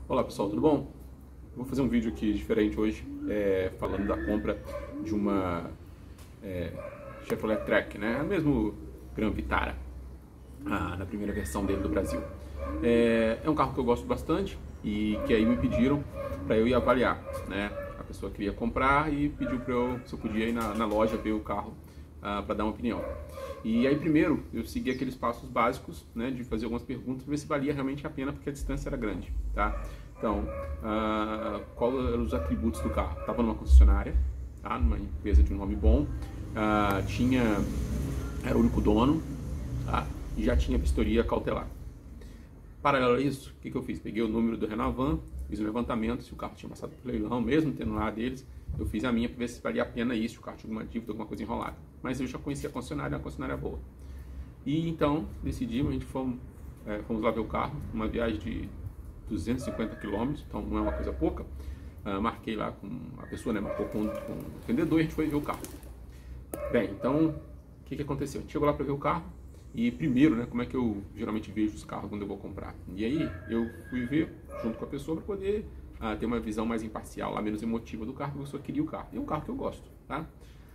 Olá pessoal, tudo bom? Vou fazer um vídeo aqui diferente hoje, falando da compra de uma Chevrolet Track, né? Mesmo Gran Vitara, na primeira versão dele do Brasil. É um carro que eu gosto bastante e que aí me pediram para eu ir avaliar, né? A pessoa queria comprar e pediu para eu, se eu podia ir na loja ver o carro para dar uma opinião. E aí primeiro eu segui aqueles passos básicos, né, de fazer algumas perguntas para ver se valia realmente a pena, porque a distância era grande, tá? Então, qual eram os atributos do carro? Estava numa concessionária, tá? Numa empresa de um nome bom, era o único dono, tá? E já tinha vistoria cautelar. Paralelo a isso, o que eu fiz? Peguei o número do Renavan, fiz um levantamento, se o carro tinha passado por leilão, mesmo tendo lá deles, eu fiz a minha para ver se valia a pena isso, se o carro tinha alguma dívida, alguma coisa enrolada. Mas eu já conhecia a concessionária boa. E então, decidimos, a gente fomos lá ver o carro, uma viagem de 250 km, então não é uma coisa pouca. Marquei lá com a pessoa, né, marcou com o vendedor e a gente foi ver o carro. Bem, então, o que aconteceu? A gente chegou lá para ver o carro e primeiro, né, como é que eu geralmente vejo os carros quando eu vou comprar. E aí, eu fui ver junto com a pessoa para poder ter uma visão mais imparcial, lá, menos emotiva do carro, porque a pessoa queria o carro. E é um carro que eu gosto, tá?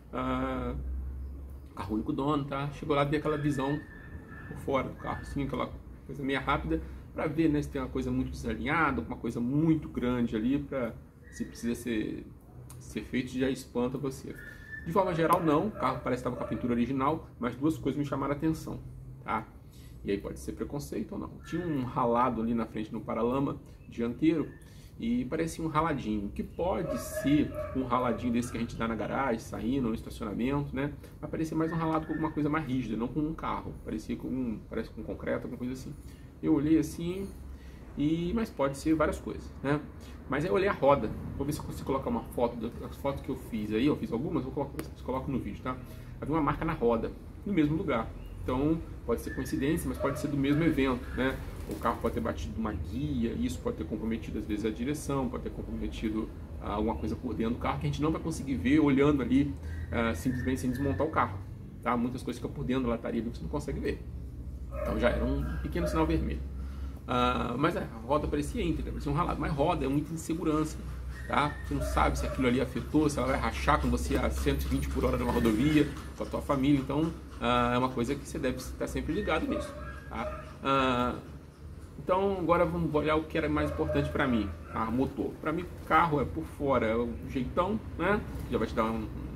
Carro único dono, tá? Chegou lá, dei aquela visão por fora do carro, assim, aquela coisa meio rápida, para ver, né, se tem uma coisa muito desalinhada, alguma coisa muito grande ali, para se precisa ser feito, já espanta você. De forma geral, não, o carro parece que estava com a pintura original, mas duas coisas me chamaram a atenção, tá? E aí pode ser preconceito ou não. Tinha um ralado ali na frente no paralama dianteiro e parecia um raladinho, que pode ser um raladinho desse que a gente dá na garagem, saindo, no estacionamento, né? Vai parecer mais um ralado com alguma coisa mais rígida, não com um carro. Parece com concreto, alguma coisa assim. Eu olhei assim, mas pode ser várias coisas, né? Mas aí eu olhei a roda, vou ver se eu consigo colocar uma foto das fotos que eu fiz aí, eu fiz algumas, vou colocar, vocês colocam no vídeo, tá? Havia uma marca na roda, no mesmo lugar. Então, pode ser coincidência, mas pode ser do mesmo evento, né? O carro pode ter batido uma guia, isso pode ter comprometido às vezes a direção, pode ter comprometido alguma coisa por dentro do carro que a gente não vai conseguir ver olhando ali, simplesmente sem desmontar o carro, tá? Muitas coisas ficam por dentro da lataria que você não consegue ver. Então já era um pequeno sinal vermelho. Mas a roda parecia íntegra, parecia um ralado. Mas roda é um item de segurança, tá? Você não sabe se aquilo ali afetou, se ela vai rachar com você a 120 por hora numa rodovia, com a tua família. Então é uma coisa que você deve estar sempre ligado nisso, tá? Então agora vamos olhar o que era mais importante para mim, motor. Para mim, carro é por fora, é o jeitão, né? Já vai te dar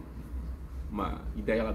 uma ideia lá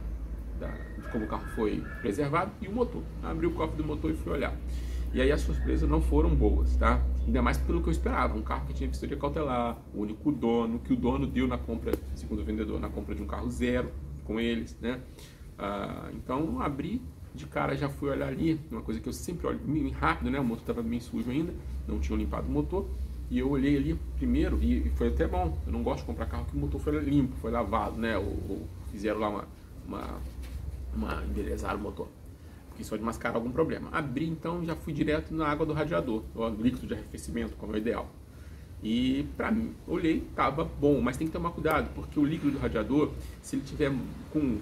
de como o carro foi preservado, e o motor. Abri o cofre do motor e fui olhar. E aí as surpresas não foram boas, tá? Ainda mais pelo que eu esperava, um carro que tinha vistoria cautelar, o único dono, que o dono deu na compra, segundo o vendedor, na compra de um carro zero com eles, né? Então abri, de cara já fui olhar ali, uma coisa que eu sempre olho bem rápido, né? O motor estava bem sujo ainda, não tinham limpado o motor. E eu olhei ali primeiro, e foi até bom. Eu não gosto de comprar carro que o motor foi limpo, foi lavado, né? Ou fizeram lá embelezaram o motor, porque isso pode mascarar algum problema. Abri, então já fui direto na água do radiador, o líquido de arrefecimento, como é o ideal. E pra mim, olhei, tava bom, mas tem que tomar cuidado, porque o líquido do radiador, se ele tiver com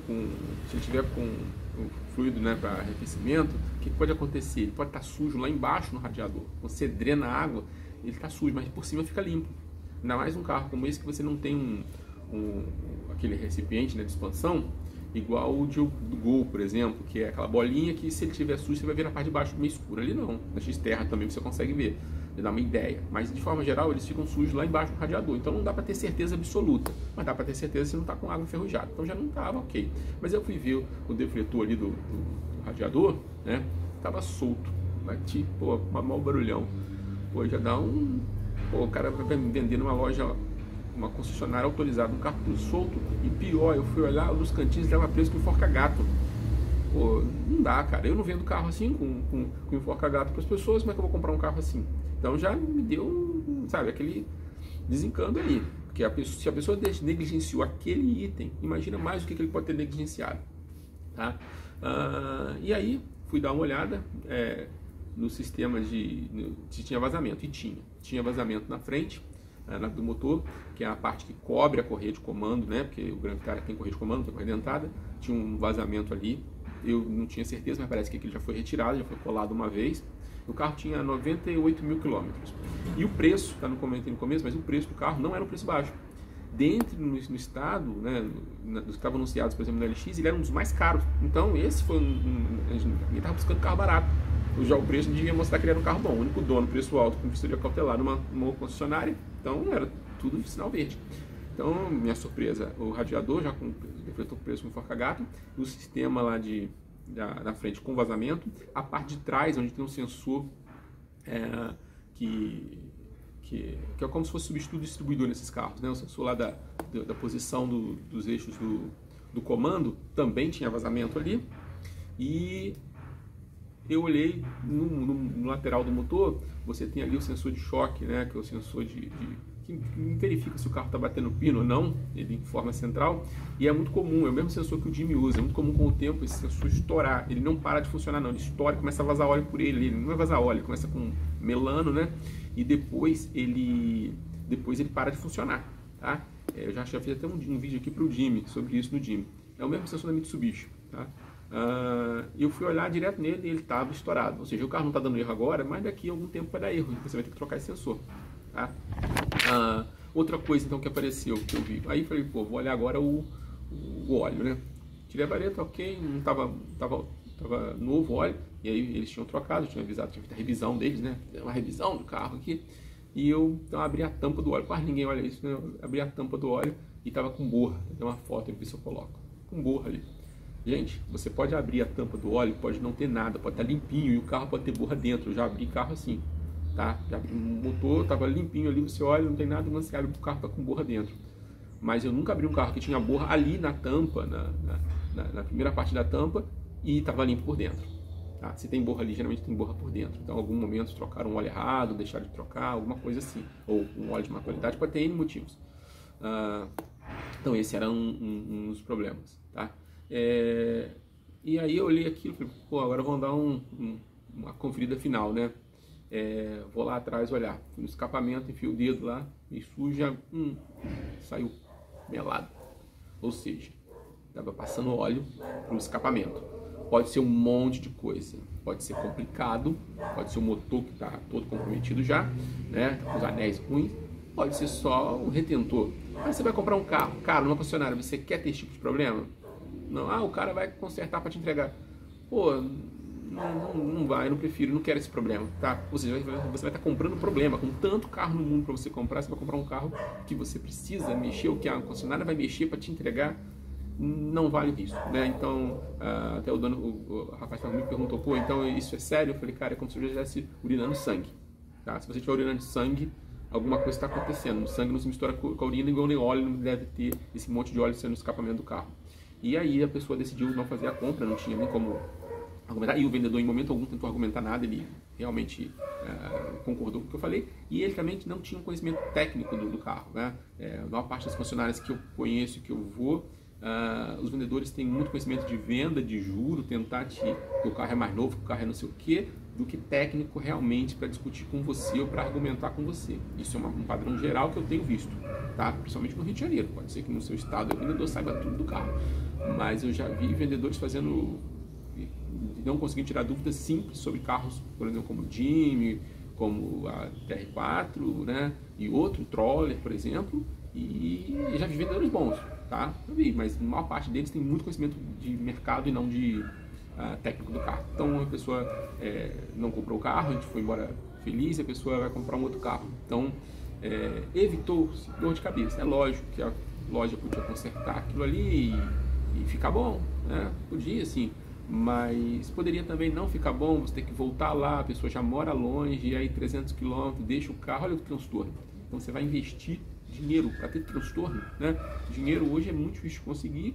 o fluido, né, para arrefecimento, o que pode acontecer? Ele pode estar sujo lá embaixo no radiador. Quando você drena a água, ele está sujo, mas por cima fica limpo. Ainda mais um carro como esse que você não tem aquele recipiente, né, de expansão, igual o do Gol, por exemplo, que é aquela bolinha que, se ele tiver sujo, você vai ver na parte de baixo meio escura. Ali não, na X-Terra também você consegue ver, dá uma ideia. Mas de forma geral eles ficam sujos lá embaixo do radiador, então não dá para ter certeza absoluta, mas dá para ter certeza se não está com água enferrujada. Então já não estava ok. Mas eu fui ver o defletor ali do radiador, né? Tava solto, bati, pô, um mau barulhão. Pô, já dá o cara vai me vender numa loja, uma concessionária autorizada, um carro tudo solto. E pior, eu fui olhar, nos cantinhos estava preso com enforca-gato. Pô, não dá, cara. Eu não vendo carro assim com enforca-gato para as pessoas. Como é que eu vou comprar um carro assim? Então já me deu, sabe, aquele desencanto ali. Porque se a pessoa negligenciou aquele item, imagina mais o que ele pode ter negligenciado, tá? E aí fui dar uma olhada no sistema se tinha vazamento. E tinha vazamento na frente do motor, que é a parte que cobre a correia de comando, né? Porque o Gran Vitara tem correia de comando, tem correia dentada. Tinha um vazamento ali, eu não tinha certeza, mas parece que aquele já foi retirado, já foi colado uma vez. O carro tinha 98 mil quilômetros. E o preço, tá, não comentei no começo, mas o preço do carro não era um preço baixo. Dentro no estado, né, dos que estavam anunciados, por exemplo, no LX, ele era um dos mais caros. Então, esse foi ele estava buscando carro barato. Já o preço devia mostrar que ele era um carro bom. O único dono, preço alto, com vistoria cautelar numa concessionária. Então, era tudo de sinal verde. Então, minha surpresa, o radiador já com defletor preço com forca-gato, o sistema lá na frente com vazamento, a parte de trás, onde tem um sensor que é como se fosse substituto do distribuidor nesses carros, né? O sensor lá da posição dos eixos do comando também tinha vazamento ali. E eu olhei no lateral do motor, você tem ali o sensor de choque, né? Que é o sensor que verifica se o carro está batendo pino ou não, ele informa central, e é muito comum, é o mesmo sensor que o Jimmy usa, é muito comum com o tempo esse sensor estourar, ele não para de funcionar não, ele estoura e começa a vazar óleo por ele não é vazar óleo, ele começa com melano, né, e depois ele para de funcionar, tá? Eu já fiz até um vídeo aqui para o Jimmy, sobre isso no Jimmy, é o mesmo sensor da Mitsubishi, tá? Eu fui olhar direto nele e ele estava estourado, ou seja, o carro não está dando erro agora, mas daqui a algum tempo vai dar erro, você vai ter que trocar esse sensor. Tá? Outra coisa então que apareceu, que eu vi, aí falei, pô, vou olhar agora o óleo, né? Tirei a vareta, ok, não tava novo o óleo, e aí eles tinham trocado, tinha avisado, tinha feito a revisão deles, né? Uma revisão do carro aqui, e eu então abri a tampa do óleo, quase ninguém olha isso, né? Eu abri a tampa do óleo e tava com borra, tem uma foto aí que eu coloco, com borra ali. Gente, você pode abrir a tampa do óleo, pode não ter nada, pode estar limpinho e o carro pode ter borra dentro, eu já abri carro assim. Tá? Já abri o motor, estava limpinho ali, você olha, não tem nada, quando você abre o carro está com borra dentro. Mas eu nunca abri um carro que tinha borra ali na tampa, na primeira parte da tampa, e estava limpo por dentro. Tá? Se tem borra ali, geralmente tem borra por dentro. Então, em algum momento trocaram um óleo errado, deixaram de trocar, alguma coisa assim. Ou um óleo de má qualidade, pode ter N motivos. Então, esse era um dos problemas. Tá? E aí eu olhei aquilo e falei, pô, agora vamos dar uma conferida final, né? Vou lá atrás olhar, fui no escapamento, enfio o dedo lá, me suja, saiu melado, ou seja, estava passando óleo para o escapamento. Pode ser um monte de coisa, pode ser complicado, pode ser o motor que está todo comprometido já, né, com os anéis ruins, pode ser só um retentor. Mas você vai comprar um carro, cara, numa concessionária, você quer ter esse tipo de problema? Não, o cara vai consertar para te entregar. Pô, não vai, eu não prefiro, não quero esse problema, tá? Ou seja, você vai estar comprando problema, com tanto carro no mundo para você comprar, você vai comprar um carro que você precisa mexer, o que a concessionária vai mexer para te entregar, não vale o risco, né? Então, até o rapaz me perguntou, pô, então isso é sério? Eu falei, cara, é como se eu já estivesse urinando sangue, tá? Se você estiver urinando sangue, alguma coisa está acontecendo, o sangue não se mistura com a urina, igual nem óleo, não deve ter esse monte de óleo sendo no escapamento do carro. E aí a pessoa decidiu não fazer a compra, não tinha nem como argumentar, e o vendedor em momento algum tentou argumentar nada, ele realmente concordou com o que eu falei, e ele também não tinha um conhecimento técnico do carro, né? A maior parte das concessionárias que eu conheço, que eu vou, os vendedores têm muito conhecimento de venda, de juro, tentar que o carro é mais novo, que o carro é não sei o que, do que técnico realmente para discutir com você ou para argumentar com você. Isso é um padrão geral que eu tenho visto, tá? Principalmente no Rio de Janeiro, pode ser que no seu estado o vendedor saiba tudo do carro, mas eu já vi vendedores não conseguindo tirar dúvidas simples sobre carros, por exemplo, como o Jimmy, como a TR4, né, e outro, o Troller, por exemplo, e já vi vendedores bons, tá? Eu vi, mas a maior parte deles tem muito conhecimento de mercado e não de técnico do carro. Então a pessoa não comprou o carro, a gente foi embora feliz, a pessoa vai comprar um outro carro. Então evitou dor de cabeça. É lógico que a loja podia consertar aquilo ali e ficar bom, né? Podia, sim. Mas poderia também não ficar bom, você ter que voltar lá, a pessoa já mora longe, e aí 300 km, deixa o carro, olha o transtorno. Então você vai investir dinheiro para ter transtorno, né? Dinheiro hoje é muito difícil de conseguir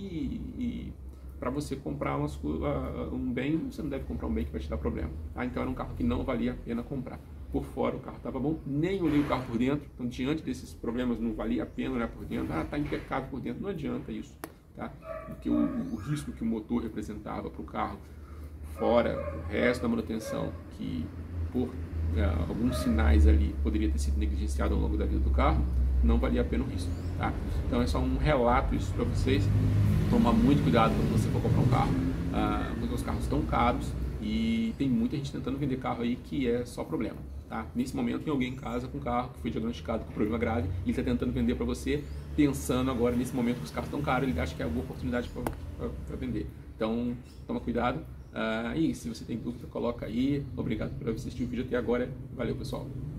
e para você comprar um bem, você não deve comprar um bem que vai te dar problema. Tá? Então era um carro que não valia a pena comprar. Por fora o carro estava bom, nem olhei o carro por dentro, então diante desses problemas não valia a pena olhar por dentro, tá impecável por dentro, não adianta isso. Tá? Porque o risco que o motor representava para o carro, fora o resto da manutenção, que por alguns sinais ali poderia ter sido negligenciado ao longo da vida do carro, não valia a pena o risco. Tá? Então é só um relato isso para vocês. Tomar muito cuidado quando você for comprar um carro, porque os carros estão caros e tem muita gente tentando vender carro aí que é só problema, tá? Nesse momento tem alguém em casa com um carro que foi diagnosticado com problema grave e ele está tentando vender para você, pensando agora nesse momento que os carros estão caros, ele acha que é alguma oportunidade para vender. Então, toma cuidado. E se você tem dúvida, coloca aí. Obrigado por assistir o vídeo até agora. Valeu, pessoal.